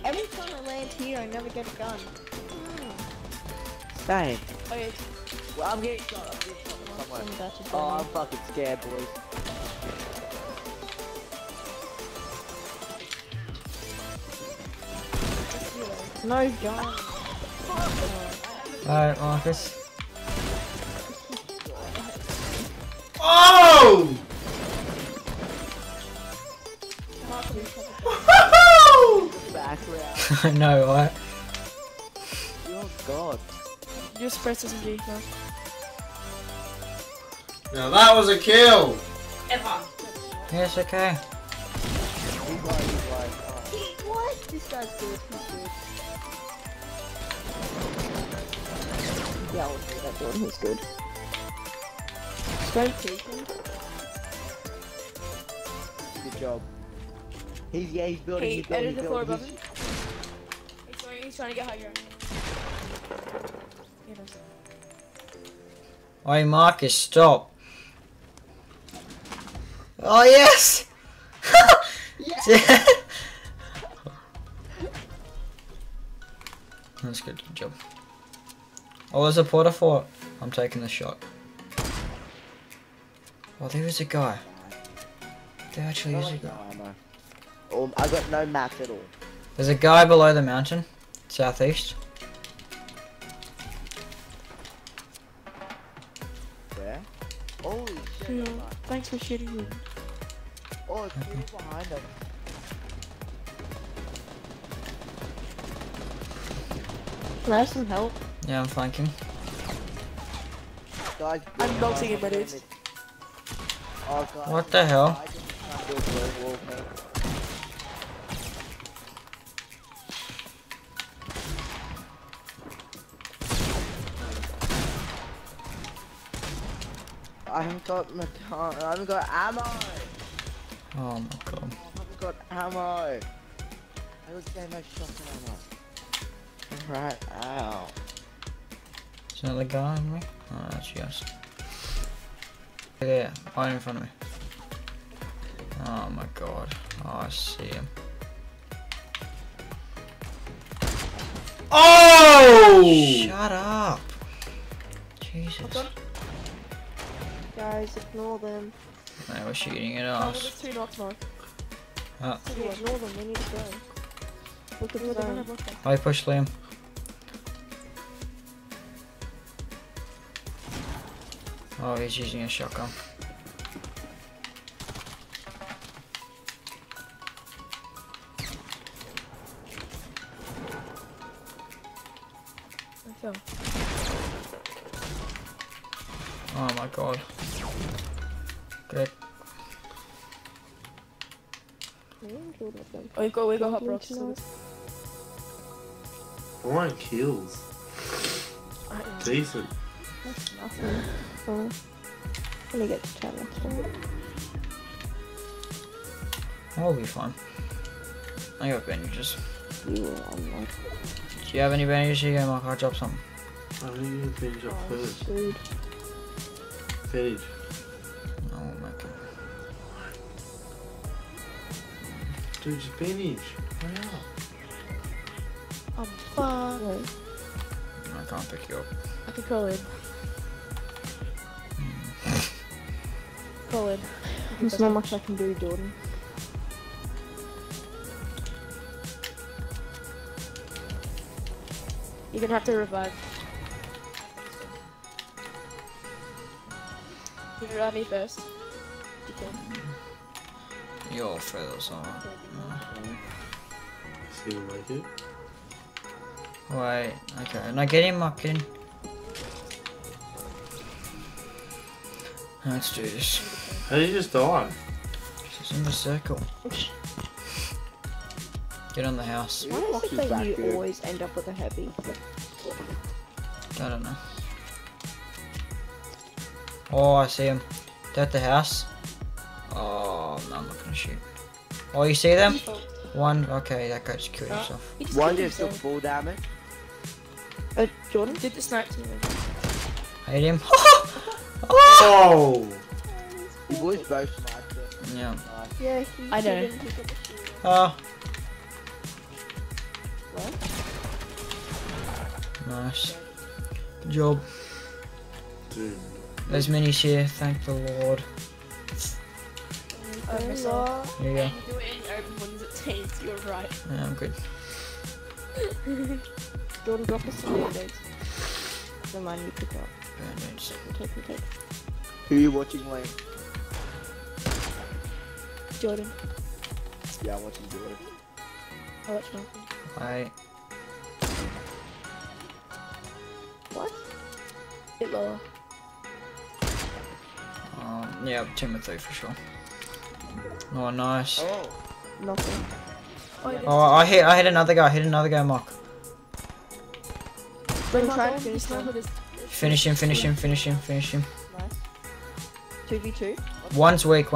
Every time I land here, I never get a gun. Same. Okay. Well, I'm getting shot. I'm getting shot somewhere. That's a Oh, I'm fucking scared, boys. No gun. Alright, Marcus. Oh! Background. I know, right? Oh god. Just press SMG now. Now that was a kill! Yes, okay. He's like, oh. What? This guy's good. He's good. Yeah, I'll do that one. He's good. Straight taken. Good job. He's building. Hey, He's building. edit the He's floor building. above him. He's trying to get higher. Oi, Marcus, stop. Oh, yes! Yes! That's good job. Oh, there's a porter fort. I'm taking the shot. Oh, there is a guy. There actually is a guy. Oh, I got no mats at all. There's a guy below the mountain, southeast. Where? Holy shit. Yeah. Thanks for shooting me. Oh, it's people behind him. Can I have some help? Yeah, I'm flanking. Guys, I'm melting in my dudes. Oh, God. What the hell? I just can't build a wall, mate. I haven't got my I haven't got ammo. Oh my god. I haven't got ammo. I would say no shotgun ammo. Right, ow. Is another guy on me? Oh, that's yes. There, right in front of me. Oh my god. Oh, I see him. Oh! Shut up! Jesus. Guys, ignore them. They were shooting at Oh, us. there's 2 knocks now. Oh, Yeah, ignore them. We need to go. Look at the zone. I push Liam. Oh, he's using a shotgun. I fell. Oh my god. Good. Oh, we got hot rocks. I want kills. Decent. That's nothing. Oh. Let me get the camera. That'll be fun. I got bandages. You will unlock. Do you have any bandages here, Mark? I'll drop some. I think you can finish up Oh, first. screwed. Finish. Oh my god. Dude, just finish. Hurry up. I'm fine. I can't pick you up. I can crawl in. Crawl in. There's not much I can do, Jordan. You're gonna have to revive. You revive me first. You can. Your feathers are. See you like it. Wait, okay. No, get in, Mark, get in. Let's do this. How did you just die? Just in the circle. Get on the house. Why does it say you always end up with a heavy? I don't know. Oh, I see him. They're at the house. Oh, no, I'm not gonna shoot. Oh, you see them? One. Okay, that guy just killed himself. One just took full damage. Jordan? Did the snipe to me. Hate him. Oh! You boys both sniped it. Yeah. Yeah, he I know. didn't pick up the shield. Oh. Nice. Good job. Dude. There's minis here, thank the Lord. Oh, missile. Here you go. You do it in open ones at teams, you're right. Yeah, I'm good. Jordan, drop us some band-aids. The man you pick up. Band-aids. Take. Who are you watching, Lane? Jordan. Yeah, I'm watching Jordan. I watch nothing. Alright. What? Bit lower. Yeah, Timothy for sure. Oh, nice. Oh. Nothing. Oh, I hit another guy, Mark. Bring try to finish him. Finish him. Nice. 2v2. One's weak.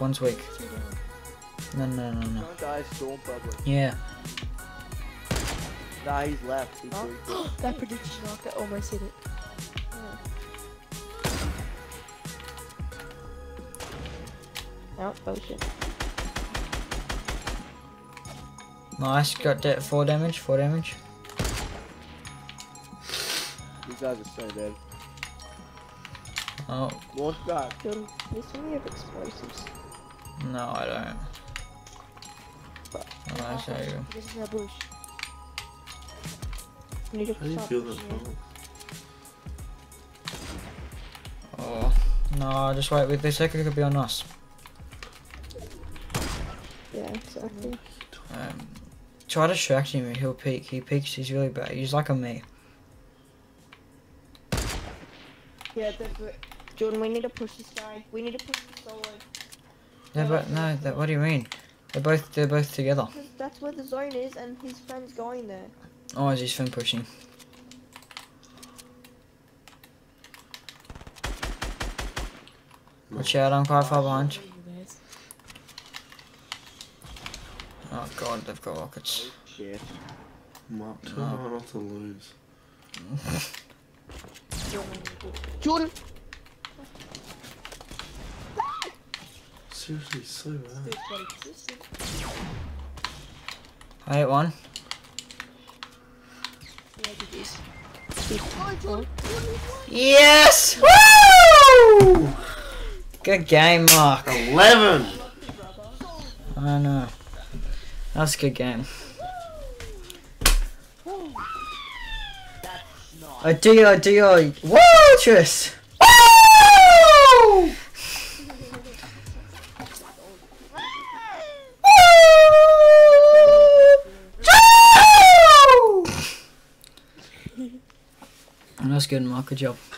No. Some guy's storm probably. Yeah. Nah, he's left. He's Oh. weak. That prediction mark, I almost hit it. Oh, shit. Nice, got that 4 damage. These guys are so dead. Oh, Launch back. Jordan, this one you have explosives. no, I don't. Oh, I show you. This is a bush. You need to How do you stop feel that pushing it. far? Oh, no, just wait, with this second could be on us. Yeah, exactly. Try distracting him, he'll peek. He peeks, he's really bad. He's like a me. Yeah, Jordan, we need to push this guy. We need to push the solo. What do you mean? They're both together. Because that's where the zone is and his friend's going there. Oh, is his friend pushing? Watch out, I'm quite far behind. Oh god, they've got rockets. Shit. Mark, try not to lose. Jordan! Seriously, so bad. I hit one. Yes! Woo! Good game, Mark. 11! I know. That was a good game. I do your woo, Tris! Woo! That was good, Mark. Good job.